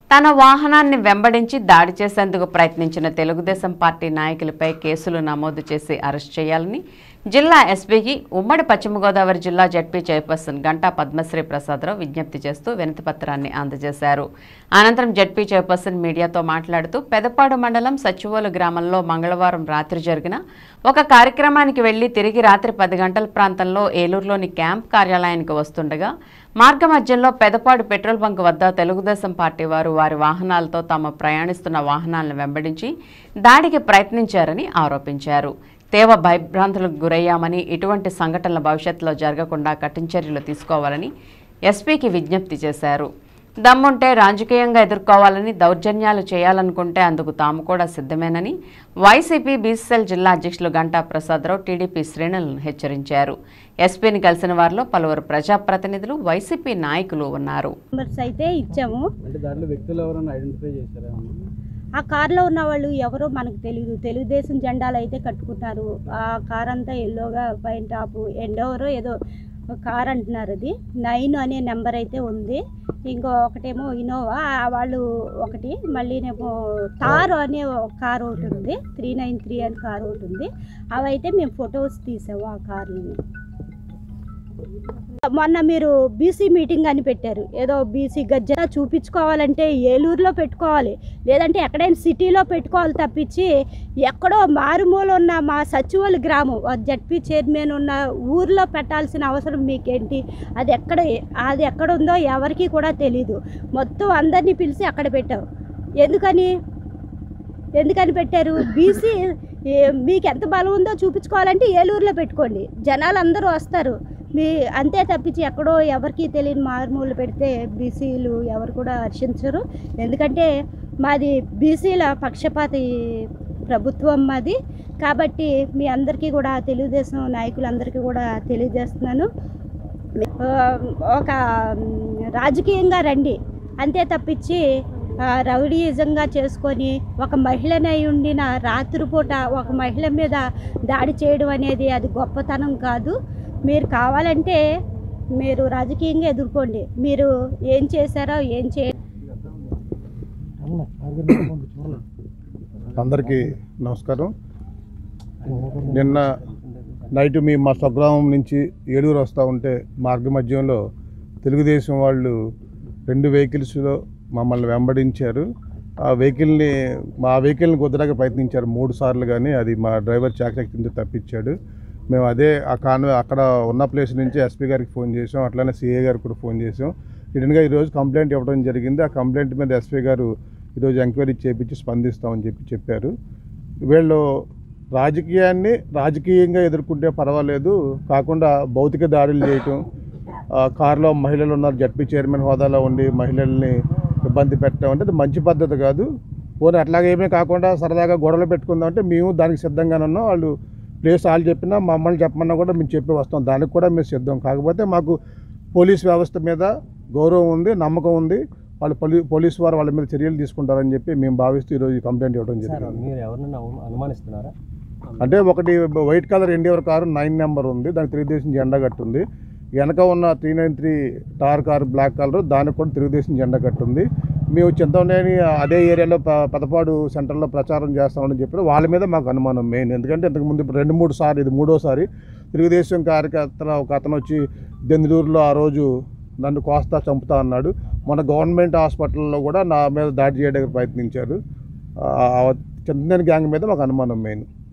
తన వాహనాన్ని వెంబడించి దాడి చేసేందుకు ప్రయత్నించిన తెలుగుదేశం పార్టీ నాయకులపై కేసులు నమోదు చేసి అరెస్ట్ చేయాలని జిల్లా ఎస్పీకి ఉమ్మడి పశ్చిమ గోదావరి జిల్లా జడ్పీ చైర్పర్సన్ గంటా పద్మశ్రీ ప్రసాదరావు విజ్ఞప్తి చేస్తూ వినతిపత్రాన్ని అందజేశారు. అనంతరం జడ్పీ చైర్పర్సన్ మీడియాతో మాట్లాడుతూ పెదపాడు మండలం సచివోలు గ్రామంలో మంగళవారం రాత్రి జరిగిన ఒక కార్యక్రమానికి వెళ్లి తిరిగి రాత్రి 10 గంటల ప్రాంతంలో ఏలూరులోని క్యాంప్ కార్యాలయానికి వస్తుండగా మార్గమధ్యంలో పెదపాడు పెట్రోల్ బంక్ వద్ద తెలుగుదేశం పార్టీ వారు వారి వాహనాలతో తాము ప్రయాణిస్తున్న వాహనాలను వెంబడించి దాడికి ప్రయత్నించారని ఆరోపించారు. తీవ్ర భయభ్రాంతులకు గురయ్యామని, ఇటువంటి సంఘటనల భవిష్యత్తులో జరగకుండా కఠిన చర్యలు తీసుకోవాలని ఎస్పీకి విజ్ఞప్తి చేశారు. దమ్ముంటే రాజకీయంగా ఎదుర్కోవాలని, దౌర్జన్యాలు చేయాలనుకుంటే అందుకు తాము కూడా సిద్ధమేనని వైసీపీ బీసీఎల్ జిల్లా అధ్యక్షులు గంటా ప్రసాదరావు టీడీపీ శ్రేణులను హెచ్చరించారు. ఎస్పీని కలిసిన వారిలో పలువురు ప్రజాప్రతినిధులు, వైసీపీ నాయకులు ఉన్నారు. ఆ కార్లో ఉన్న వాళ్ళు ఎవరో మనకు తెలియదు. తెలుగుదేశం జెండాలు అయితే కట్టుకున్నారు. ఆ కార్ అంతా ఎల్లోగా పైన టాపు ఎండోవరో ఏదో కార్ అంటున్నారు. అది 9 అనే నెంబర్ అయితే ఉంది. ఇంకో ఒకటేమో ఇన్నోవా వాళ్ళు ఒకటి, మళ్ళీనేమో తారు అనే కారు ఒకటి ఉంది, 393 అని కారు ఒకటి ఉంది. అవైతే మేము ఫొటోస్ తీసాము ఆ కార్ని. మొన్న మీరు బీసీ మీటింగ్ అని పెట్టారు. ఏదో బీసీ గజ్జ చూపించుకోవాలంటే ఏలూరులో పెట్టుకోవాలి, లేదంటే ఎక్కడైనా సిటీలో పెట్టుకోవాలి తప్పించి ఎక్కడో మారుమూల ఉన్న మా సచివోలు గ్రామం జడ్పీ చైర్మన్ ఉన్న ఊర్లో పెట్టాల్సిన అవసరం మీకేంటి? అది ఎక్కడ ఉందో ఎవరికి కూడా తెలీదు. మొత్తం అందరినీ పిలిచి అక్కడ పెట్టావు. ఎందుకని పెట్టారు? బీసీ మీకు ఎంత బలం ఉందో చూపించుకోవాలంటే ఏలూరులో పెట్టుకోండి, జనాలు అందరూ వస్తారు. అంతే తప్పించి ఎక్కడో ఎవరికి తెలియని మారుమూలు పెడితే బీసీలు ఎవరు కూడా హర్షించరు. ఎందుకంటే మాది బీసీల పక్షపాతి ప్రభుత్వం మాది. కాబట్టి మీ అందరికీ కూడా, తెలుగుదేశం నాయకులందరికీ కూడా తెలియజేస్తున్నాను, ఒక రాజకీయంగా రండి. అంతే తప్పించి రౌడీయిజంగా చేసుకొని ఒక మహిళనై ఉండిన రాత్రిపూట ఒక మహిళ మీద దాడి చేయడం అనేది అది గొప్పతనం కాదు. మీరు కావాలంటే మీరు రాజకీయంగా ఎదుర్కోండి. మీరు ఏం చేశారో ఏం అందరికీ నమస్కారం. నిన్న నైట్ మా స్వగ్రామం నుంచి ఏలూరు వస్తూ ఉంటే మార్గ మధ్యంలో తెలుగుదేశం వాళ్ళు 2 వెహికల్స్లో మమ్మల్ని వెంబడించారు. మా వెహికల్ని కుదరగా ప్రయత్నించారు 3 సార్లు, కానీ అది మా డ్రైవర్ చాకచక్యంతో తప్పించాడు. మేము అక్కడ ఉన్న ప్లేస్ నుంచి ఎస్పీ గారికి ఫోన్ చేసాం, అట్లానే సిఐ గారికి కూడా ఫోన్ చేసాం. రిటర్న్గా ఈరోజు కంప్లైంట్ ఇవ్వడం జరిగింది. ఆ కంప్లైంట్ మీద ఎస్పీ గారు ఈరోజు ఎంక్వైరీ చేయించి స్పందిస్తామని చెప్పారు. వీళ్ళు రాజకీయంగా ఎదుర్కొంటే పర్వాలేదు, కాకుండా భౌతిక దాడులు చేయటం, కారులో మహిళలు ఉన్నారు, జడ్పీ చైర్మన్ హోదాలో ఉండి మహిళల్ని ఇబ్బంది పెట్టడం అంటే అది మంచి పద్ధతి కాదు. పోనీ అట్లాగే ఏమీ కాకుండా సరదాగా గొడవలు పెట్టుకుందాం అంటే మేము దానికి సిద్ధంగానే ఉన్నాం. వాళ్ళు ప్లేస్ వాళ్ళు చెప్పినా మమ్మల్ని చెప్పమన్నా కూడా మేము చెప్పి వస్తాం, దానికి కూడా మేము సిద్ధం. కాకపోతే మాకు పోలీస్ వ్యవస్థ మీద గౌరవం ఉంది, నమ్మకం ఉంది. వాళ్ళు పోలీసు వారు వాళ్ళ మీద చర్యలు తీసుకుంటారని చెప్పి మేము భావిస్తూ ఈరోజు కంప్లైంట్ ఇవ్వడం జరిగింది. అంటే ఒకటి white colour NDR car 9 number ఉంది, దానికి తెలుగుదేశం జెండా కట్టుంది. వెనక ఉన్న 393 టార్ కారు బ్లాక్ కలర్, దానికి కూడా తెలుగుదేశం జెండా కట్టుంది. మేము చింతమనేని అదే ఏరియాలో పెదపాడు సెంటర్లో ప్రచారం చేస్తామని చెప్పారు. వాళ్ళ మీద మాకు అనుమానం మెయిన్. ఎందుకంటే ఇంతకుముందు 2-3 సార్లు, ఇది 3వసారి తెలుగుదేశం కార్యకర్తల ఒక అతను వచ్చి దెందులూరులో ఆ రోజు నన్ను కోస్తా చంపుతా అన్నాడు. మన గవర్నమెంట్ హాస్పిటల్లో కూడా నా మీద దాడి చేయడానికి ప్రయత్నించారు. చింతమనేని గ్యాంగ్ మీద మాకు అనుమానం మెయిన్.